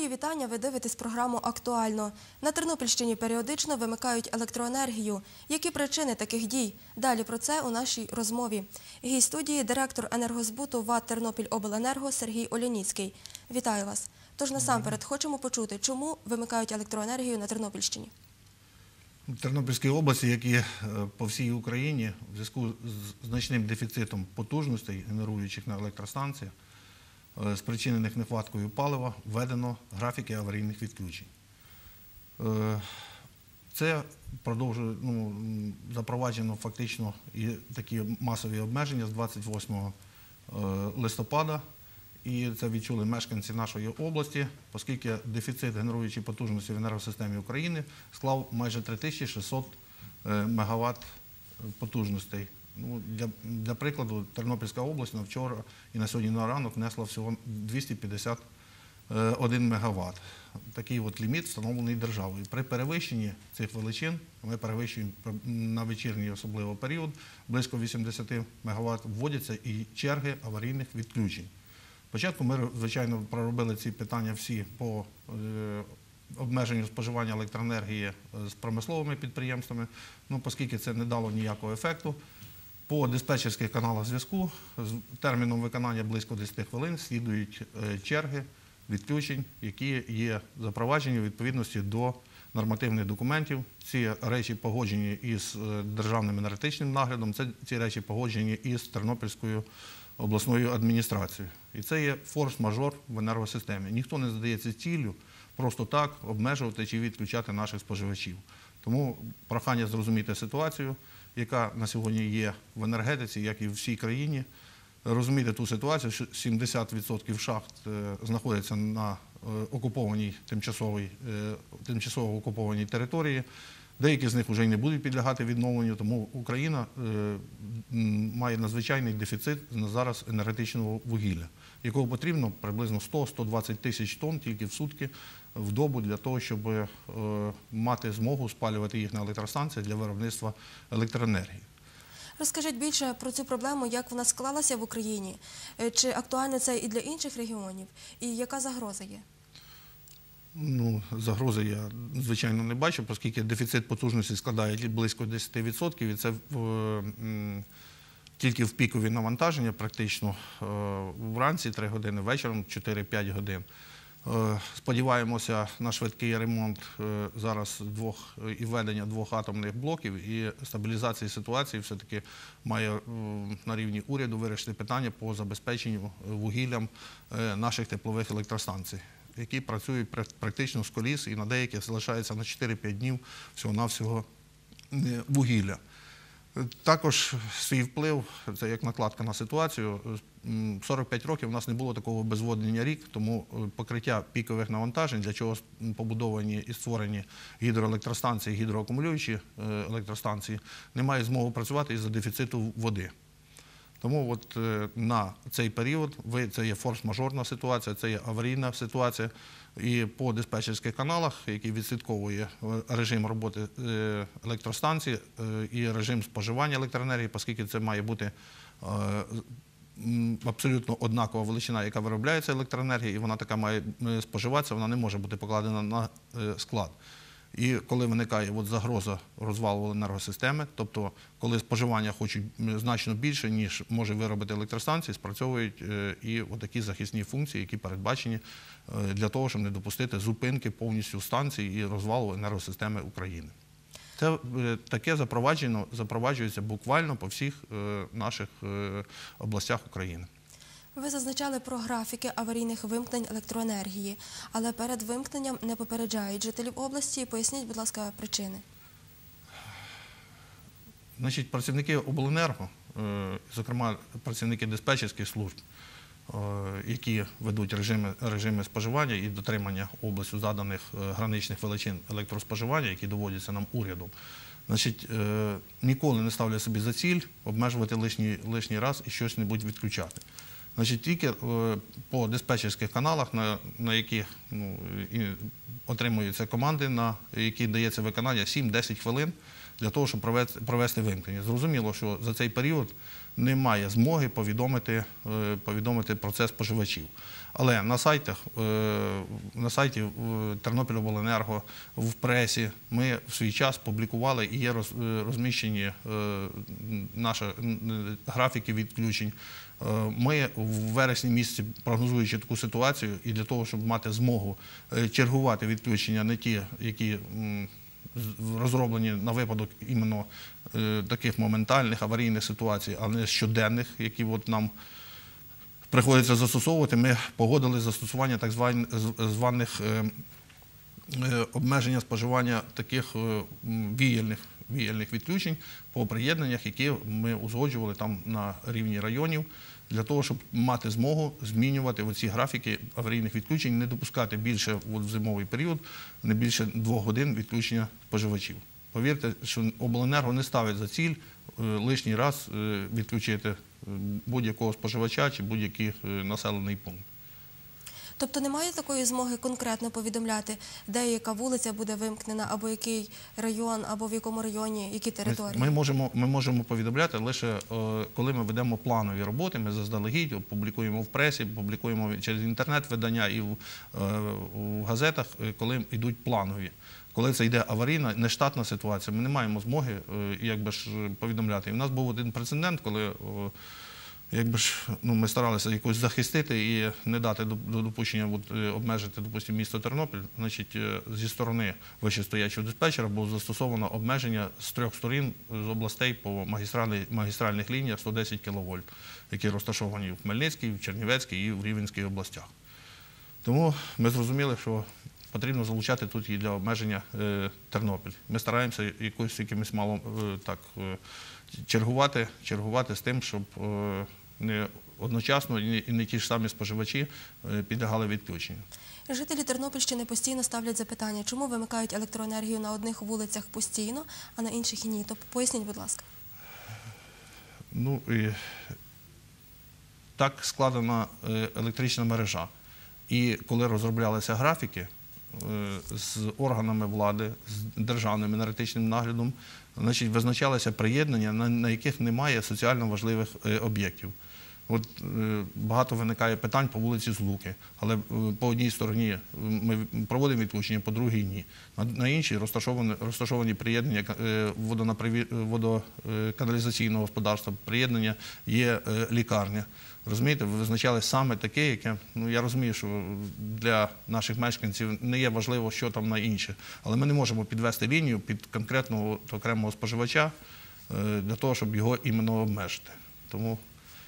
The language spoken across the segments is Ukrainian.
Мої вітання, ви дивитесь програму «Актуально». На Тернопільщині періодично вимикають електроенергію. Які причини таких дій? Далі про це у нашій розмові. Гість студії – директор енергозбуту ВАТ «Тернопільобленерго» Сергій Оляніцький. Вітаю вас. Тож насамперед хочемо почути, чому вимикають електроенергію на Тернопільщині? В Тернопільській області, як і по всій Україні, в зв'язку з значним дефіцитом потужностей, генеруючих на електростанціях, спричинених нехваткою палива, введено графіки аварійних відключень. Це запроваджено фактично і такі масові обмеження з 28 листопада. І це відчули мешканці нашої області, оскільки дефіцит генеруючої потужності в енергосистемі України склав майже 3600 МВт потужностей. Для прикладу, Тернопільська область на вчора і на сьогодні на ранок внесла всього 251 МВт. Такий от ліміт встановлений державою. При перевищенні цих величин, ми перевищуємо на вечірній особливо період, близько 80 МВт, вводяться і черги аварійних відключень. Спочатку ми, звичайно, проробили ці питання всі по обмеженню споживання електроенергії з промисловими підприємствами, оскільки це не дало ніякого ефекту. По диспетчерських каналах зв'язку з терміном виконання близько 10 хвилин слідують черги відключень, які є запроваджені у відповідності до нормативних документів. Ці речі погоджені із Державним енергетичним наглядом, ці речі погоджені із Тернопільською обласною адміністрацією. І це є форс-мажор в енергосистемі. Ніхто не задається ціллю просто так обмежувати чи відключати наших споживачів. Тому прохання зрозуміти ситуацію, яка на сьогодні є в енергетиці, як і в всій країні. Розуміти ту ситуацію, що 70% шахт знаходяться на окупованій, тимчасово окупованій території. Деякі з них вже й не будуть підлягати відновленню, тому Україна має надзвичайний дефіцит зараз енергетичного вугілля, якого потрібно приблизно 100-120 тисяч тонн тільки в сутки в добу для того, щоб мати змогу спалювати їх на електростанціях для виробництва електроенергії. Розкажіть більше про цю проблему, як вона склалася в Україні, чи актуально це і для інших регіонів, і яка загроза є? Загрози я, звичайно, не бачу, оскільки дефіцит потужності складає близько 10%, і це тільки в пікові навантаження, практично вранці 3 години, вечором 4-5 годин. Сподіваємося на швидкий ремонт зараз і введення 2 атомних блоків, і стабілізації ситуації все-таки має на рівні уряду вирішити питання по забезпеченню вугіллям наших теплових електростанцій, які працюють практично з коліс і на деяких залишається на 4-5 днів всього-навсього вугілля. Також свій вплив, це як накладка на ситуацію, 45 років у нас не було такого безводнення рік, тому покриття пікових навантажень, для чого побудовані і створені гідроелектростанції, гідроакумулюючі електростанції, не має змоги працювати із-за дефіциту води. Тому на цей період це є форс-мажорна ситуація, це є аварійна ситуація. І по диспетчерських каналах, які відслідковує режим роботи електростанції і режим споживання електроенергії, оскільки це має бути абсолютно однакова величина, яка виробляється електроенергія, і вона така має споживатися, вона не може бути покладена на склад. І коли виникає загроза розвалу енергосистеми, тобто коли споживання хочуть значно більше, ніж може виробити електростанції, спрацьовують і такі захисні функції, які передбачені для того, щоб не допустити зупинки повністю станцій і розвалу енергосистеми України. Це таке запроваджується буквально по всіх наших областях України. Ви зазначали про графіки аварійних вимкнень електроенергії, але перед вимкненням не попереджають жителів області. Поясніть, будь ласка, причини. Працівники обленерго, зокрема працівники диспетчерських служб, які ведуть режими споживання і дотримання областю заданих граничних величин електроспоживання, які доводяться нам урядом, ніколи не ставлять собі за ціль обмежувати лишній раз і щось-небудь відключати. Тільки по диспетчерських каналах, на яких отримуються команди, на які дається виконання 7-10 хвилин, для того, щоб провести вимкнення. Зрозуміло, що за цей період немає змоги повідомити про це споживачів. Але на сайті Тернопільобленерго, в пресі ми в свій час публікували і є розміщені наші графіки відключень. Ми в вересні місяці, прогнозуючи таку ситуацію, і для того, щоб мати змогу чергувати відключення не ті, які розроблені на випадок іменно таких моментальних аварійних ситуацій, а не щоденних, які от нам приходиться застосовувати, ми погодили застосування так званих обмеження споживання таких віяльних відключень по приєднаннях, які ми узгоджували там на рівні районів, для того, щоб мати змогу змінювати оці графіки аварійних відключень, не допускати більше в зимовий період, не більше 2 годин відключення споживачів. Повірте, що обленерго не ставить за ціль лишній раз відключити будь-якого споживача чи будь-який населений пункт. Тобто немає такої змоги конкретно повідомляти, де яка вулиця буде вимкнена, або який район, або в якому районі, які території? Ми можемо повідомляти лише, коли ми ведемо планові роботи, ми заздалегідь публікуємо в пресі, публікуємо через інтернет-видання і в газетах, коли йдуть планові. Коли це йде аварійна, нештатна ситуація, ми не маємо змоги повідомляти. І в нас був один прецедент, коли ми старалися якось захистити і не дати до допущення обмежити, допустимо, місто Тернопіль. Значить, зі сторони вищестоячого диспетчера було застосовано обмеження з 3 сторін з областей по магістральних лініях 110 кВт, які розташовані в Хмельницькій, в Чернівецькій і в Рівненській областях. Тому ми зрозуміли, що потрібно залучати тут і для обмеження Тернопіль. Ми стараємося якимось мало так чергувати з тим, щоб не одночасно і не ті ж самі споживачі підлягали відключенню. Жителі Тернопільщини постійно ставлять запитання, чому вимикають електроенергію на одних вулицях постійно, а на інших і ні. Тобто поясніть, будь ласка. Так складена електрична мережа. І коли розроблялися графіки з органами влади, з державним енергетичним наглядом, значить, визначалися приєднання, на яких немає соціально важливих об'єктів. От багато виникає питань по вулиці Злуки, але по одній стороні ми проводимо відключення, по другій – ні. На іншій розташовані приєднання водоканалізаційного господарства, приєднання є лікарня. Розумієте, ви визначали саме таке, яке, я розумію, що для наших мешканців не є важливо, що там на інше, але ми не можемо підвести лінію під конкретного окремого споживача для того, щоб його іменно обмежити. Тому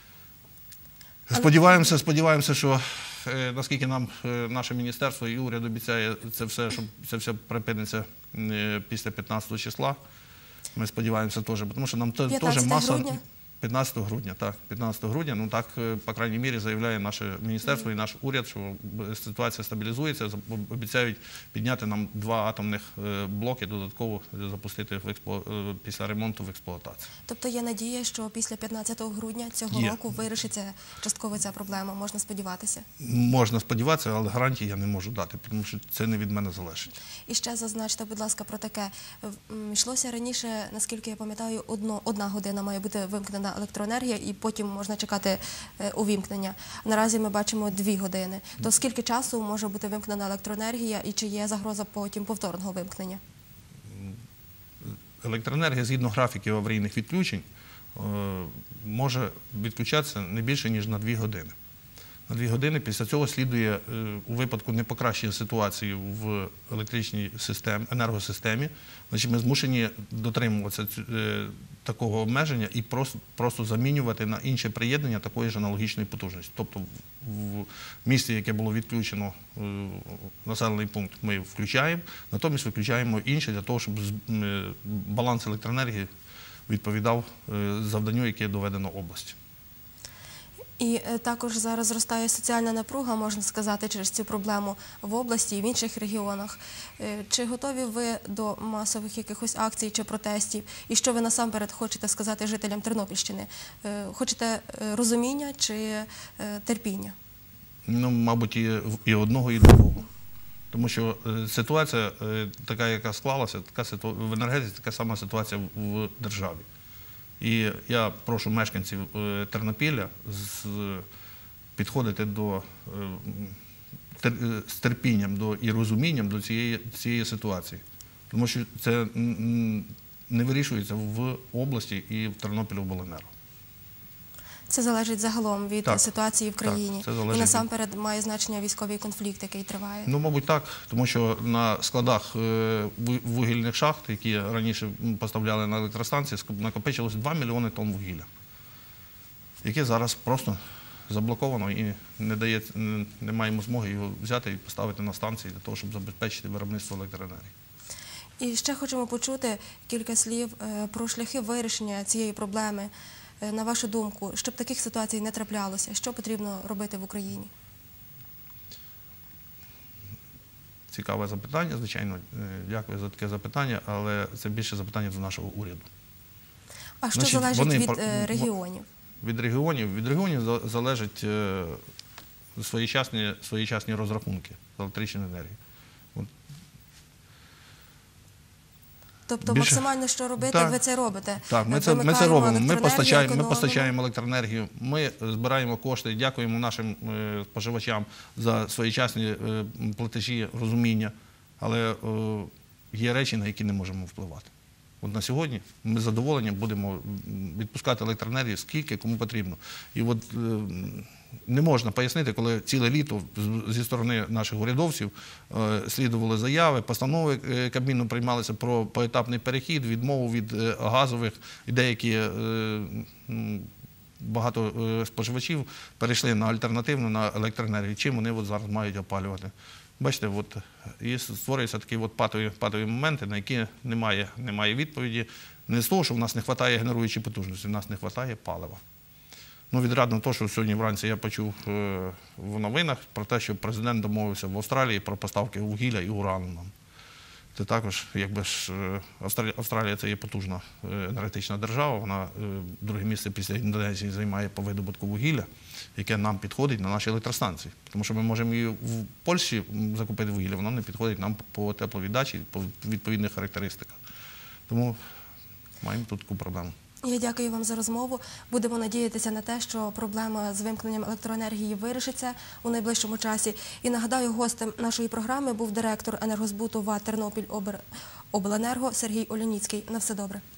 сподіваємося, що наскільки нам наше міністерство і уряд обіцяє щоб це все припиниться після 15 числа. Ми сподіваємося теж, тому що нам теж маса... 15 грудня, так. 15 грудня, так, по крайній мірі, заявляє наше міністерство і наш уряд, що ситуація стабілізується, обіцяють підняти нам 2 атомних блоки, додатково запустити після ремонту в експлуатацію. Тобто є надія, що після 15 грудня цього року вирішиться частково ця проблема, можна сподіватися? Можна сподіватися, але гарантії я не можу дати, тому що це не від мене залежить. І ще зазначте, будь ласка, про таке. Йшлося раніше, наскільки я пам'ятаю, 1 година має бути вимкнена електроенергія і потім можна чекати увімкнення. Наразі ми бачимо 2 години. То скільки часу може бути вимкнена електроенергія і чи є загроза потім повторного вимкнення? Електроенергія, згідно графіків аварійних відключень, може відключатися не більше, ніж на 2 години. На 2 години після цього слідує, у випадку неpoкращення ситуації в електричній енергосистемі, значить ми змушені дотримуватися такого обмеження і просто замінювати на інше приєднання такої ж аналогічної потужності. Тобто в місті, яке було відключено населений пункт, ми включаємо, натомість виключаємо інше для того, щоб баланс електроенергії відповідав завданню, яке доведено області. І також зараз зростає соціальна напруга, можна сказати, через цю проблему в області і в інших регіонах. Чи готові ви до масових якихось акцій чи протестів? І що ви насамперед хочете сказати жителям Тернопільщини? Хочете розуміння чи терпіння? Мабуть, і одного, і другого. Тому що ситуація така, яка склалася, в енергетиці така сама ситуація в державі. І я прошу мешканців Тернопілля підходити з терпінням і розумінням до цієї ситуації. Тому що це не вирішується в області і в Тернопільобленерго. Це залежить загалом від Так, ситуації в країні. це залежить І насамперед має значення військовий конфлікт, який триває. Ну, мабуть, так, тому що на складах вугільних шахт, які раніше поставляли на електростанції, накопичилось 2 мільйони тонн вугілля, яке зараз просто заблоковано і не маємо змоги його взяти і поставити на станції для того, щоб забезпечити виробництво електроенергії. І ще хочемо почути кілька слів про шляхи вирішення цієї проблеми. На вашу думку, щоб таких ситуацій не траплялося, що потрібно робити в Україні? Цікаве запитання, звичайно. Дякую за таке запитання, але це більше запитання до нашого уряду. А що залежить від регіонів? Від регіонів залежать своєчасні розрахунки з електричної енергії. Тобто максимально, що робити, так, ви це робите? Так, ми це робимо. Ми постачаємо електроенергію, ми збираємо кошти, дякуємо нашим споживачам за своєчасні платежі, розуміння, але є речі, на які не можемо впливати. От на сьогодні ми з задоволенням будемо відпускати електроенергію скільки кому потрібно. І от не можна пояснити, коли ціле літо зі сторони наших урядовців слідували заяви, постанови Кабміну приймалися про поетапний перехід, відмову від газових, і деякі багато споживачів перейшли на альтернативну, на електроенергію. Чим вони зараз мають опалювати? Бачите, і створюються такі патові моменти, на які немає відповіді. Не з того, що в нас не вистачає генеруючої потужності, в нас не вистачає палива. Ну, відрадно те, що сьогодні вранці я почув в новинах про те, що президент домовився в Австралії про поставки вугілля і урану нам. Це також, якби ж, Австралія – це є потужна енергетична держава, вона друге місце після Індонезії займає по видобутку вугілля, яке нам підходить на наші електростанції. Тому що ми можемо і в Польщі закупити вугілля, воно не підходить нам по тепловіддачі, по відповідних характеристиках. Тому маємо тут таку проблему. Я дякую вам за розмову. Будемо надіятися на те, що проблема з вимкненням електроенергії вирішиться у найближчому часі. І нагадаю, гостем нашої програми був директор енергозбуту ВАТ «Тернопільобленерго» Сергій Оляніцький. На все добре.